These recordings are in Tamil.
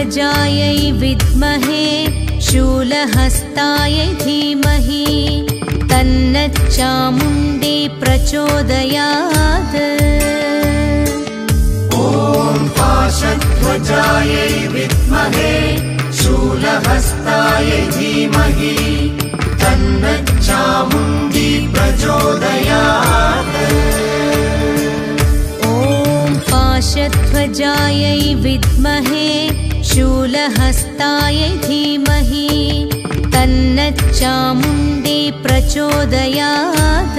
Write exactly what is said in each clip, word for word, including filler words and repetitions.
पाशध्वजायै विद्महे शूलहस्तायै धीमहि तन्नच्चामुण्डी प्रचोदयात्। ॐ पाशध्वजायै विद्महे शूलहस्तायै धीमहि तन्नच्चामुण्डी प्रचोदयात्। ॐ पाशध्वजायै विद्महे शूलहस्तायै धीमहि तन्नच्चामुण्डी प्रचोदयात्।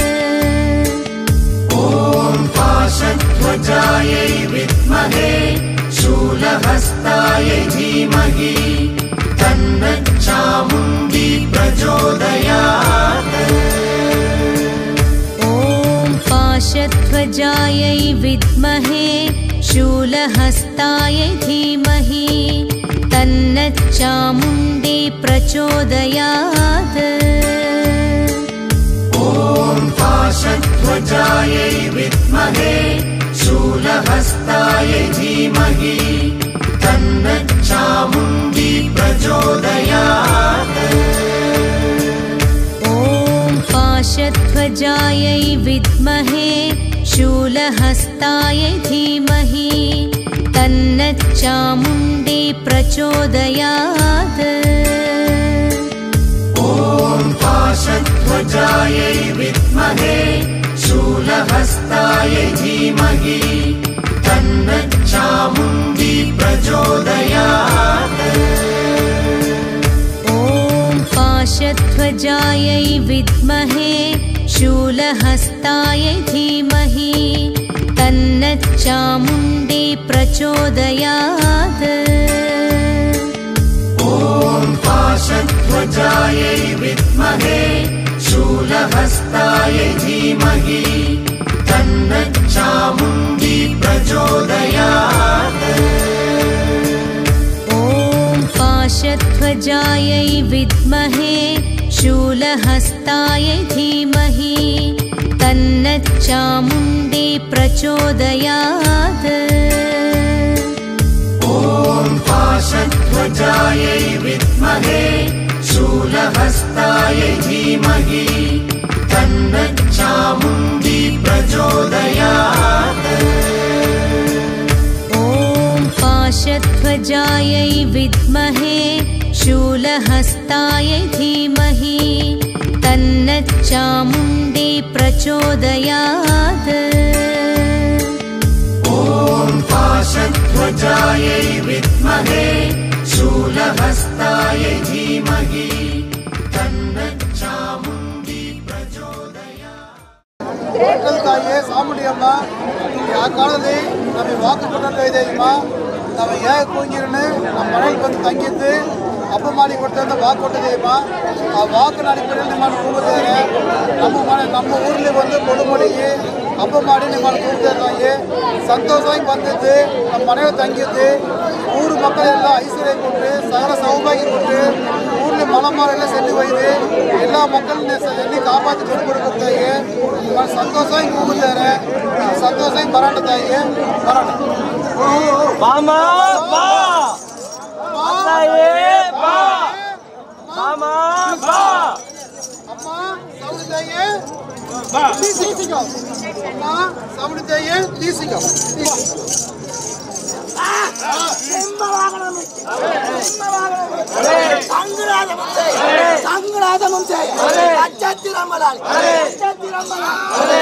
ॐ पाशध्वजायै विद्महे शूलहस्तायै धीमहि तन्नच्चामुण्डी प्रचोदयात्। ॐ पाशध्वजायै विद्महे शूलहस्तायै धीमहि तन्नच्चामुण्डी प्रचोदयात्। ॐ पाशध्वजायै विद्महे शूलहस्तायै धीमहि तन्नच्चामुण्डी प्रचोदयात्। ॐ पाशध्वजायै विद्महे शूलहस्तायै धीमहि तन्नच्चामुण्डी प्रचोदयात्। ॐ पाशध्वजायै विद्महे शूलहस्तायै धीमहि तन्नच्चामुण्डी प्रचोदयात्। ॐ पाशध्वजायै विद्महे शूलहस्तायै धीमहि तन्नच्चामुण्डी प्रचोदयात्। ॐ पाशध्वजायै विद्महे शूलहस्तायै धीमहि तन्नच्चामुण्डी प्रचोदयात्। ॐ पाशध्वजायै विद्महे शूलहस्तायै धीमहि तन्नच्चामुण्डी प्रचोदयात्। ॐ पाशध्वजायै विद्महे शूलहस्तायै धीमहि तन्नच्चामुण्डी प्रचोदयात्। ॐ पाशध्वजायै विद्महे शूलहस्तायै धीमहि तन्नच्चामुण्डी प्रचोदयात्। ॐ पाशध्वजायै विद्महे शूलहस्तायै धीमहि तन्नच्चामुण्डी प्रचोदयात्। ತಾಯಿಯೇ ಸಾಮುಂಡಿಯಮ್ಮ ಆ ಕಾಲದಲ್ಲಿ ನಮಗೆ ವಾಕು ಕೊಟ್ಟಂತ ಇದೆ ಅಮ್ಮ. ನಾವು ಹೇಗೆ ಕೂಗಿರನೆ ನಮ್ಮ ಮನೆಗೆ ಬಂದು ತಂಗಿದ್ದು ಹಬ್ಬ ಮಾಡಿ ಕೊಟ್ಟಂತ ವಾಕು ಕೊಟ್ಟಿದ್ದೀಮ್ಮ. ಆ ವಾಕಿನ ಅಡಿಪಡೆಯಲ್ಲಿ ನಿಮ್ಮನ್ನು ಕೂಗುತ್ತೇನೆ. ನಮ್ಮ ಮನೆ ನಮ್ಮ ಊರಲ್ಲಿ ಬಂದು ಕೊಡುಮಡಿಗೆ ಹಬ್ಬ ಮಾಡಿ ನಿಮ್ಮನ್ನು ಕೂಗ್ತೇವೆ ತಾಯಿ. ಸಂತೋಷವಾಗಿ ಬಂದಿದ್ದು ನಮ್ಮ ಮನೆಗೆ ತಂಗಿದ್ದು ಊರು ಮಕ್ಕಳೆಲ್ಲ ಐಶ್ವರ್ಯ ಕೊಟ್ಟರೆ ಸಕಲ ಸೌಭಾಗ್ಯ ಕೊಟ್ಟರೆ ಊರಲ್ಲಿ ಮಲಮಾರೆಲ್ಲ ಸೆಲ್ಲಿ ಒಯ್ದು ಎಲ್ಲ ಮಕ್ಕಳನ್ನ ಎಲ್ಲಿ ಕಾಪಾற்றி ಕೊಡ್ಕೊಡ್ಬೇಕು ತಾಯಿ. ಸಂತೋಷವಾಗಿ ಕೂಗುತ್ತಾರೆ. ಸಂತೋಷವಾಗಿ ಬರೋಣ ತಾಯಿ ಬರೋಣ. ಮಾಮಾ ಬಾ ತಾಯಿ ಬಾ ಮಾಮಾ ಬಾ ಅಮ್ಮ ಸೌಂಡ್ ತಾಯಿ ಬಾ ತೀಸಿಗೋ. ಅಮ್ಮ ಸೌಂಡ್ ತಾಯಿ ತೀಸಿಗೋ. ಸಂಗ್ರಾದ ಮುಂಚೆ ಸಂಗ್ರಾದ ಮುಂಚೆ ಅಜ್ಜತ್ತಿರಮ್ಮಲಾಳಿ ಅಜ್ಜತ್ತಿರಮ್ಮಲಾಳಿ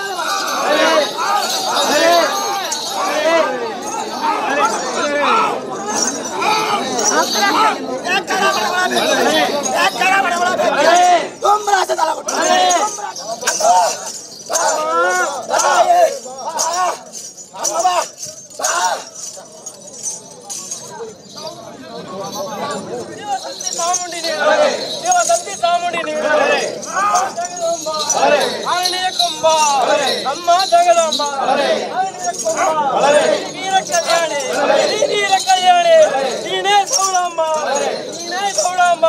ತುಂಬ್ರಾಸ ತಲ ಕೊಟ್ಟು ಸಾಮುಂಡಿ ದೇವ ಸಂತಿ ಸಾಮುಂಡಿ ಆರಣಿಯ ಕೊಂಬ ಅಮ್ಮ ಜಗದಂಬ ಆರಣಿಯ ಕೊಂಬ ವೀರ ಕಲ್ಯಾಣಿ ವೀರ ಕಲ್ಯಾಣಿ ನೀನೇ ಸೌಳಮ್ಮ ನೀನೇ ಸೌಳಮ್ಮ.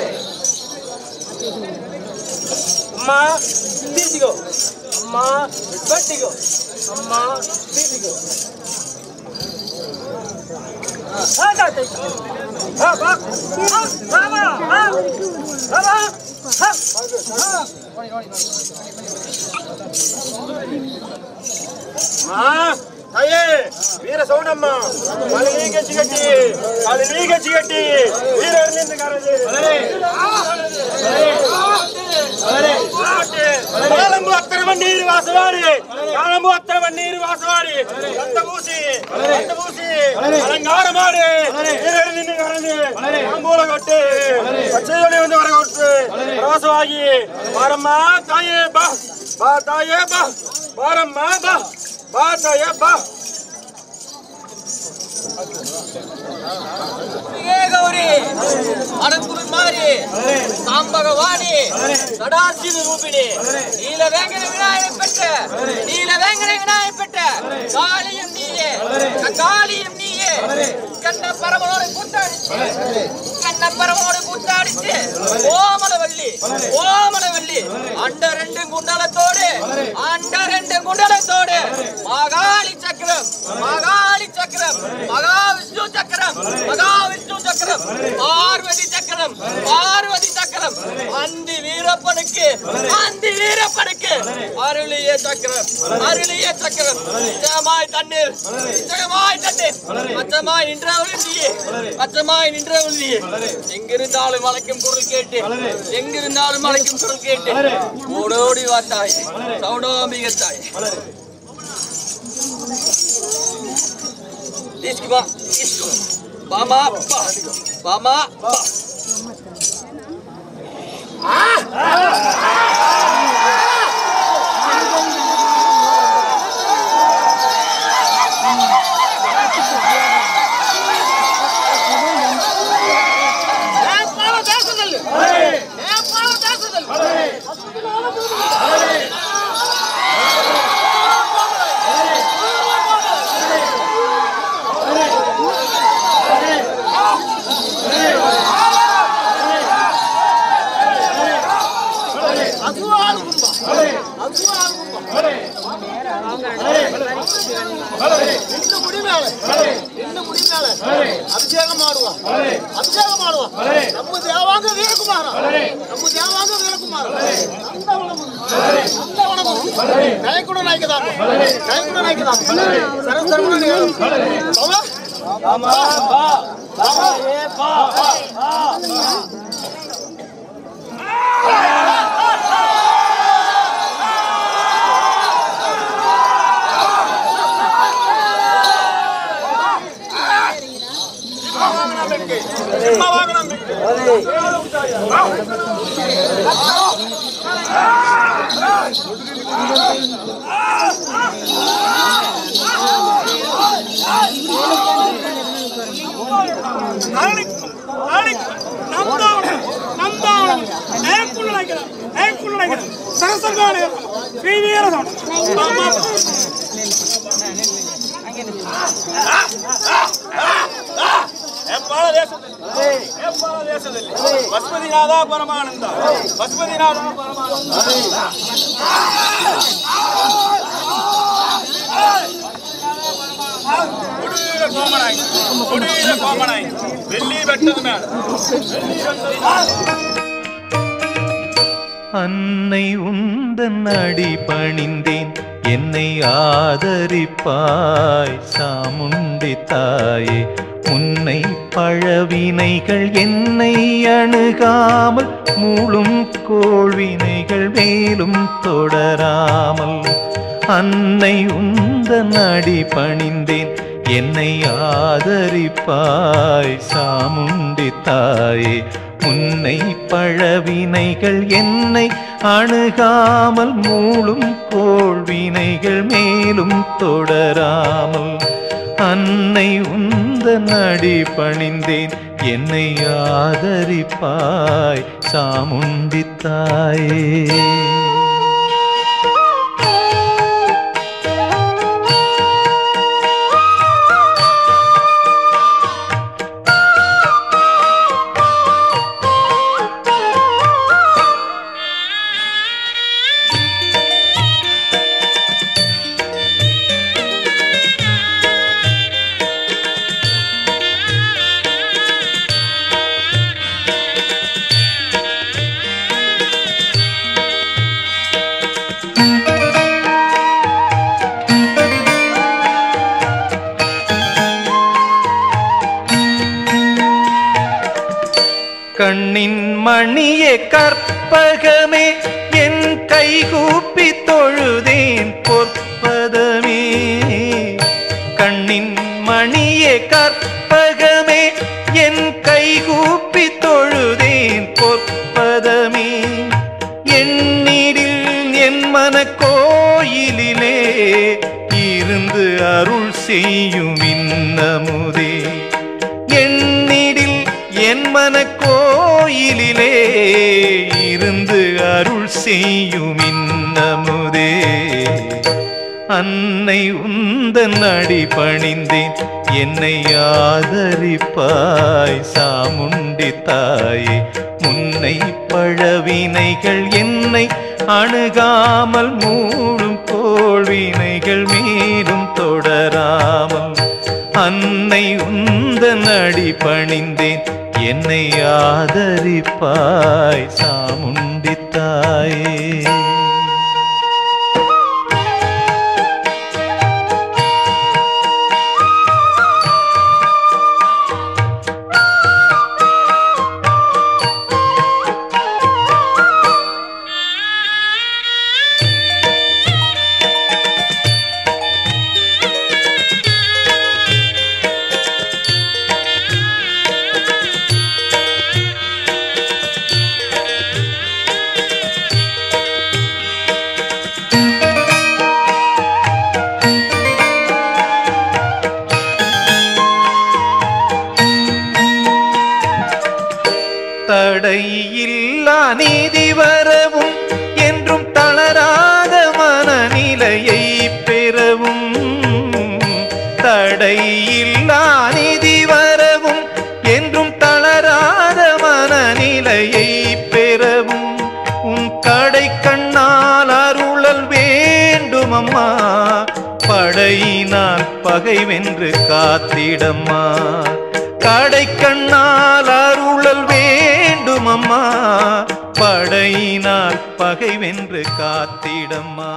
ಅಮ್ಮ ತೀಸಿಗೋ ಅಮ್ಮ ಬಟ್ಟಿಗೋ ಅಮ್ಮ ತೀಸಿಗೋ. வீர சௌடம்மா காலனி கட்சி கட்டி காலனி கட்சி கட்டி வீரர் நின்று கரது காலம்பு அத்தனை வண்ணீர் வாசவாடி காலம்பு அத்தனை வண்ணீர் வாசவாடி ரத்த பூசி ரத்த பூசி அலங்காரமாடு வீரர் நின்று கரது காம்போல கொட்டு பச்சையோடு வந்து வர கொட்டு வாசவாகி பாரம்மா தாயே பா பா தாயே பா பாரம்மா பா பா தாயே பா கௌரி அனக்குரு மாரி சாம்பகவாணி சடாசிவ ரூபிணி நீல வேங்கட விநாயகர் பெற்ற நீல வேங்கட விநாயகர் பெற்ற காளியம் நீயே காளியம் நீயே கண்ண பரமனோடு கூட்டாடிச்சு கண்ண பரமனோடு கூட்டாடிச்சு ஓமலவல்லி ஓமலவல்லி அண்ட ரெண்டு குண்டலத்தோடு அண்ட ரெண்டு குண்டலத்தோடு மகாளி சக்கரம் மகாளி சக்கரம் மகாவிஷ்ணு சக்கரம் மகாவிஷ்ணு சக்கரம் பார்வதி சக்கரம் பார்வதி சக்கரம் அந்தி வீரப்பனுக்கு அந்தி வீரப்பனுக்கு அருளிய சக்கரம் அருளிய சக்கரம் நிச்சயமாய் தண்ணீர் நிச்சயமாய் தண்ணீர் பச்சமாய் நின்றவள் நீயே பச்சமாய் நின்றவள் நீயே எங்கிருந்தாலும் அழைக்கும் குரல் கேட்டு எங்கிருந்தாலும் அழைக்கும் குரல் கேட்டு ஓடோடி வாத்தாய் சௌடோமிகத்தாய் Iskima, iskima, bama, ba, bama, ba. Ah! ಅಭಿಷೇಕ ಮಾಡುವ ಅಭಿಷೇಕ ಮಾಡುವ ನಮ್ಮ ದೇವಾಂಗ ವೀರಕುಮಾರ ನಮ್ಮ ದೇವಾಂಗ ವೀರಕುಮಾರ ನಾಯಕುಡ ನಾಯಕದ ನಾಯಕುಡ ನಾಯಕದ ಪಶುಪತಿನಾಥ ಪರಮಾನಂದ ಪಶುಪತಿನಾಥ ಪರಮಾನಂದ ಕೊಡೀರ ಕೋಮನಾಯಿ ಕೊಡೀರ ಕೋಮನಾಯಿ வெள்ளி வெட்டது மேல அன்னை உந்தன் அடி பணிந்தேன் என்னை ஆதரிப்பாய் சாமுண்டி தாயே உன்னை பழவினைகள் என்னை அணுகாமல் மூளும் கோள்வினைகள் மேலும் தொடராமல் அன்னை உந்தன் அடி பணிந்தேன் என்னை ஆதரிப்பாய் சாமுண்டி தாயே உன்னை பழவினைகள் என்னை அணுகாமல் மூளும் கோள்வினைகள் மேலும் தொடராமல் அன்னை உந்தன் அடி பணிந்தேன் என்னை ஆதரிப்பாய் சாமுண்டி தாயே மணியே கற்பகமே என் கைகூப்பி தொழுதேன் பொற்பதமே. கண்ணின் மணியே கற்பகமே என் கைகூப்பி தொழுதேன் பொற்பதமே. எண்ணிடில் என் மன கோயிலிலே இருந்து அருள் செய்யும் இன்னமுதே. எண்ணிடில் என் மன கோயிலிலே இருந்து அருள் செய்யும் இன்னமுதே. அன்னை உந்தன் அடி பணிந்தேன் என்னை ஆதரிப்பாய் சாமுண்டி தாயே. முன்னை பழவினைகள் என்னை அணுகாமல் மூடும் கோள்வினைகள் மீண்டும் தொடராமல். அன்னை உந்தன் அடி பணிந்தேன் என்னை ஆதரிப்பாய் சாமுண்டி தாயே. தடையில்லா நீதி வரவும் என்றும் தளராத மனநிலையை பெறவும். தடையில்லா நீதி வரவும் என்றும் தளராத மனநிலையை பெறவும். உன் கடை கண்ணால் அருளல் வேண்டும் அம்மா. படையினால் பகை வென்று காத்திடம்மா. கடை கண்ணால் அருளல் வேண்டும் அம்மா. படையினால் பகை வென்று காத்திடம்மா.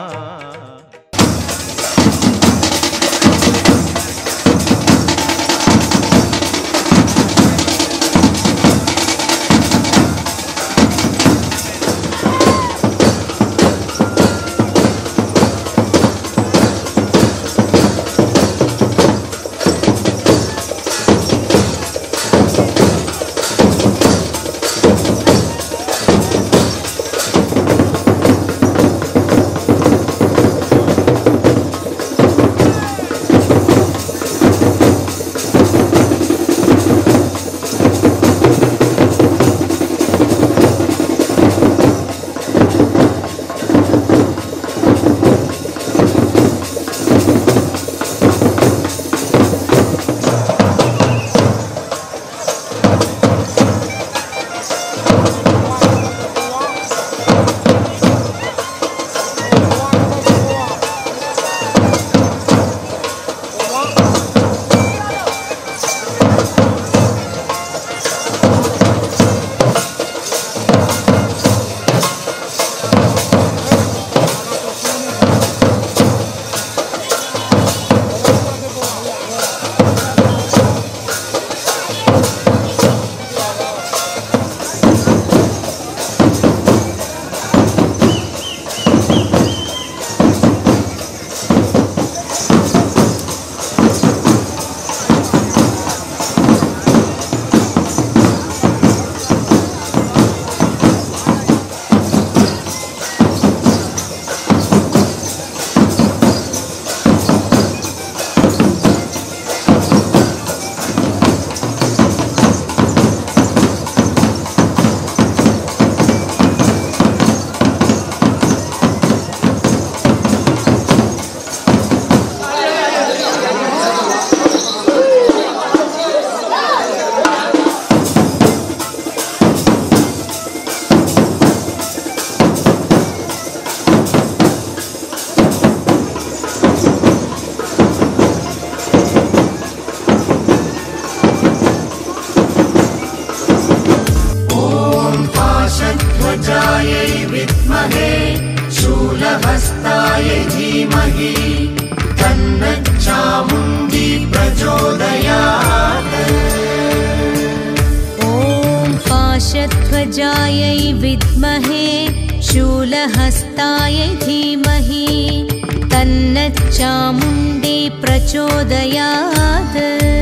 पाशध्वजायै विद्महे शूलहस्तायै धीमहि तन्नच्चामुण्डी प्रचोदयात्।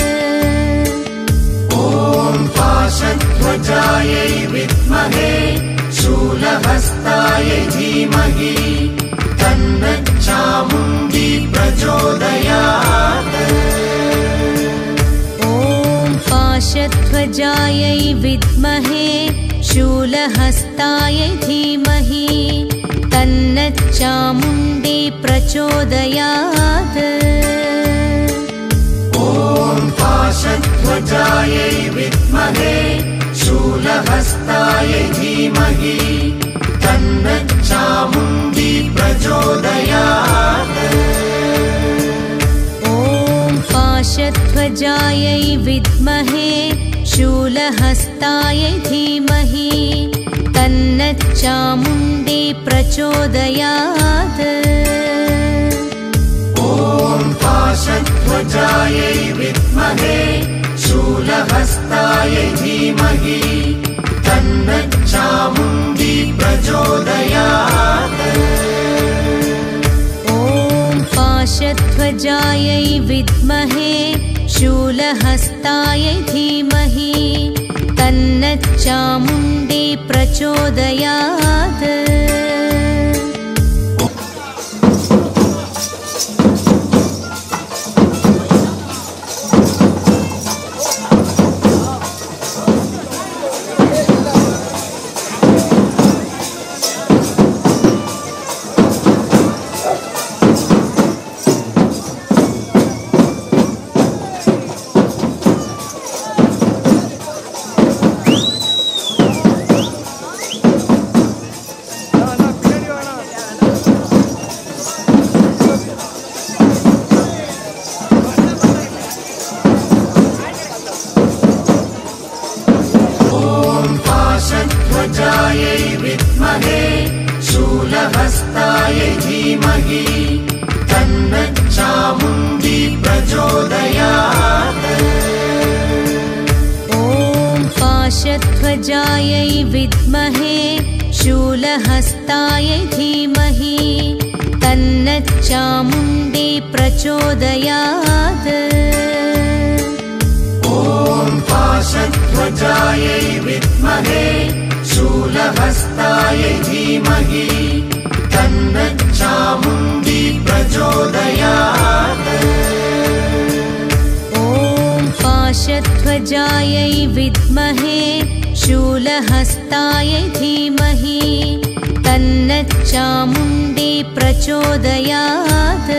ॐ पाशध्वजायै विद्महे शूलहस्तायै धीमहि तन्नच्चामुण्डी प्रचोदयात्। ॐ पाशध्वजायै विद्महे शूलहस्तायै धीमहि तन्नच्चामुण्डी प्रचोदयात्। ॐ पाशध्वजायै विद्महे शूलहस्तायै धीमहि तन्नच्चामुण्डी प्रचोदयात्। ॐ पाशध्वजायै विद्महे शूलहस्तायै धीमहि तन्नच्चामुण्डी प्रचोदयात्। ॐ पाशध्वजायै विद्महे शूलहस्तायै धीमहि तन्नच्चामुण्डी प्रचोदयात्। ॐ पाशध्वजायै विद्महे शूलहस्तायै धीमहि तन्नच्चामुण्डी प्रचोदयात्। पाशध्वजायै विद्महे शूलहस्तायै धीमहि तन्नच्चामुण्डी प्रचोदयात्। ॐ पाशध्वजायै विद्महे शूलहस्तायै धीमहि तन्नच्चामुण्डी प्रचोदयात्। ॐ पाशध्वजायै विद्महे शूलहस्तायै धीमहि तन्नच्चामुण्डी प्रचोदयात्। ॐ पाशध्वजायै विद्महे शूलहस्तायै धीमहि तन्नच्चामुण्डी प्रचोदयात्।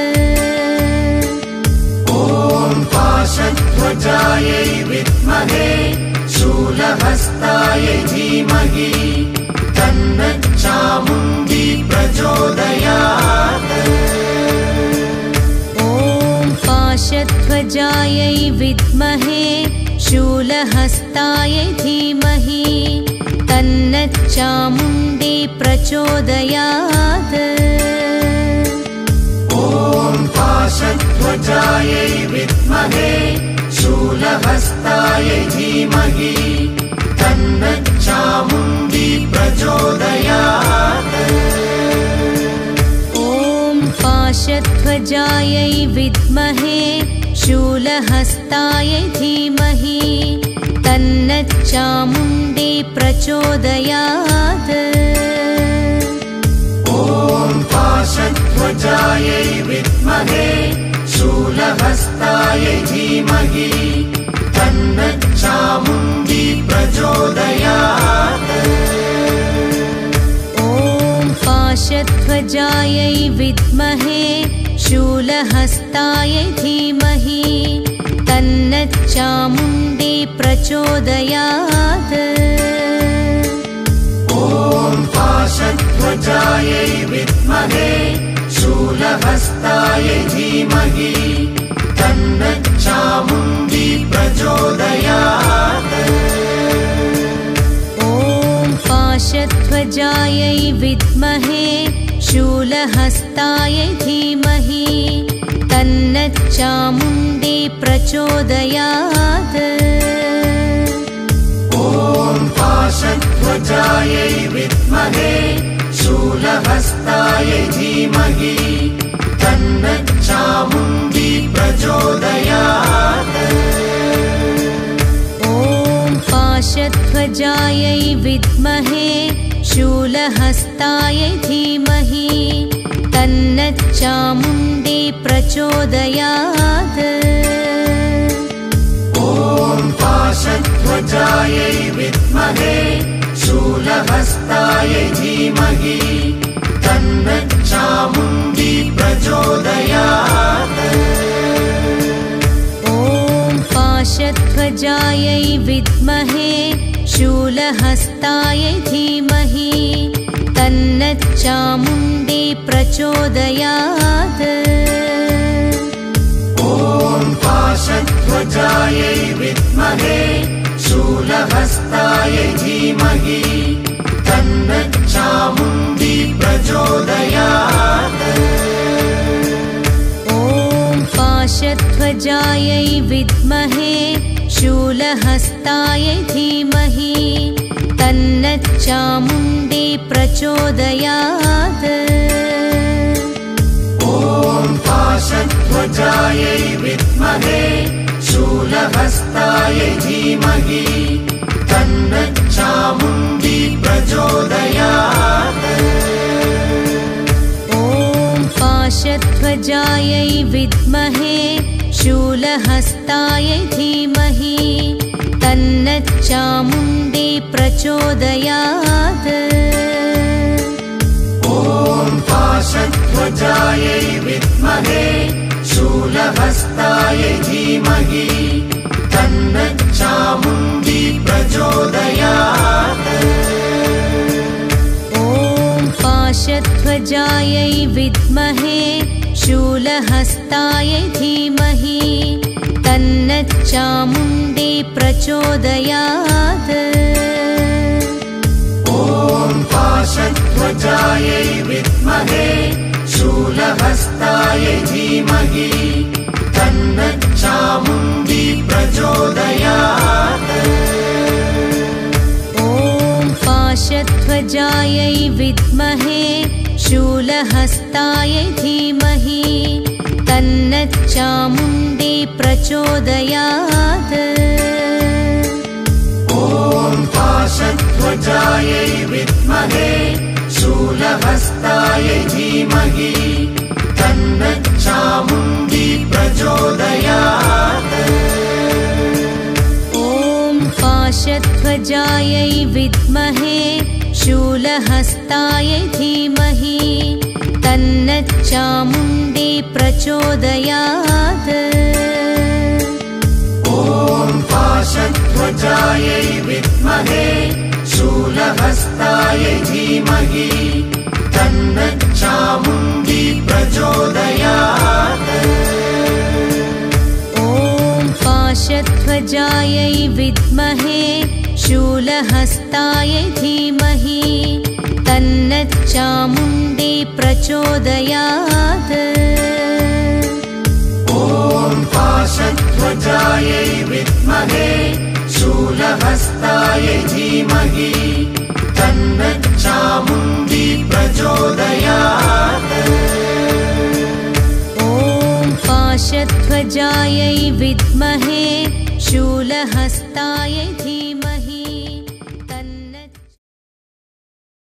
ॐ पाशध्वजायै विद्महे शूलहस्तायै धीमहि तन्नच्चामुण्डी प्रचोदयात्। ॐ पाशध्वजायै विद्महे शूलहस्तायै धीमहि तन्नच्चामुण्डी प्रचोदयात्। ॐ पाशध्वजायै विद्महे शूलहस्तायै धीमहि तन्नच्चामुण्डी प्रचोदयात्। ॐ पाशध्वजायै विद्महे शूलहस्तायै धीमहि तन्नच्चामुण्डी प्रचोदयात्। ॐ पाशध्वजायै विद्महे शूलहस्तायै धीमहि तन्नच्चामुण्डी प्रचोदयात्। ॐ पाशध्वजायै विद्महे शूलहस्तायै धीमहि तन्नच्चामुण्डी प्रचोदयात्। ॐ पाशध्वजायै विद्महे शूलहस्तायै धीमहि तन्नच्चामुण्डी प्रचोदयात्। ॐ पाशध्वजायै विद्महे शूलहस्तायै धीमहि तन्नच्चामुण्डी प्रचोदयात्। ॐ पाशध्वजायै विद्महे शूलहस्तायै धीमहि तन्नः चामुण्डी प्रचोदयात्। ॐ पाशध्वजायै विद्महे शूलहस्तायै धीमहि तन्नः चामुण्डी प्रचोदयात्। ॐ पाशध्वजायै विद्महे शूलहस्तायै धीमहि तन्नः चामुण्डी प्रचोदयात्। ॐ पाशध्वजायै विद्महे शूलहस्तायै धीमहि तन्नः चामुण्डी प्रचोदयात्। ॐ पाशध्वजायै विद्महे शूलहस्तायै धीमहि तन्नः चामुण्डी प्रचोदयात्। ॐ पाशध्वजायै विद्महे शूलहस्तायै धीमहि तन्नः चामुण्डी प्रचोदयात्। ॐ पाशध्वजायै विद्महे शूलहस्तायै धीमहि तन्नः चामुण्डी प्रचोदयात्। ॐ पाशध्वजायै विद्महे शूलहस्तायै धीमहि तन्नः चामुण्डी प्रचोदयात्। ॐ पाशध्वजायै विद्महे शूलहस्तायै धीमहि तन्नः चामुण्डी प्रचोदयात्। ॐ पाशध्वजायै विद्महे शूलहस्तायै धीमहि तन्नः चामुण्डी प्रचोदयात्। ॐ पाशध्वजायै विद्महे शूलहस्तायै धीमहि तन्नः चामुण्डी प्रचोदयात्। ॐ पाशध्वजायै विद्महे शूलहस्तायै धीमहि तन्नः चामुण्डी प्रचोदयात्। ॐ पाशध्वजायै विद्महे शूलहस्तायै धीमहि तन्नः चामुण्डी प्रचोदयात्। ॐ पाशध्वजायै विद्महे शूलहस्तायै धीमहि तन्नः चामुण्डी प्रचोदयात्। ॐ पाशध्वजायै विद्महे शूलहस्तायै धीमहि तन्नः चामुण्डी प्रचोदयात्। ॐ पाशध्वजायै विद्महे शूलहस्तायै धीमहि तन्नः चामुण्डी प्रचोदयात्। ॐ पाशध्वजायै विद्महे शूलहस्तायै धीमहि तन्नः चामुण्डी प्रचोदयात्। ॐ पाशध्वजायै विद्महे